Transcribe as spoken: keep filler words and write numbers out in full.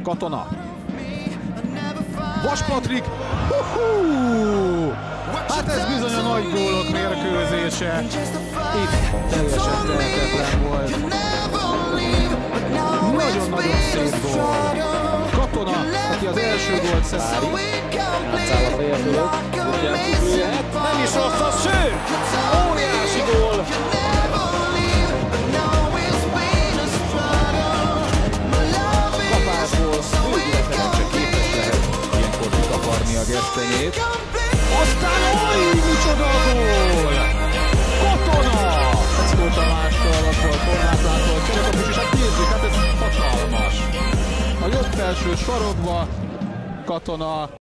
Katona. Vas Patrik. Hú-hú! Hát ez bizony a nagy gólok mérkőzése. Itt teljesen tehetetlen volt. Nagyon-nagyon szép gól. Katona, aki az első gólt szedte. Átszáll a feje fölött, nem is rossz az, sőt! Óriási gól! Kapásból végületesen nem csak képes lehet ilyenkor kitakarni a gesztenyét. Aztán oly, micsoda gól! Katona! Eckó Tamástól, akkor Korlátlától, Cserekapus, és hát nézzük, hát ez hatalmas. A jobb felső sarokba Katona.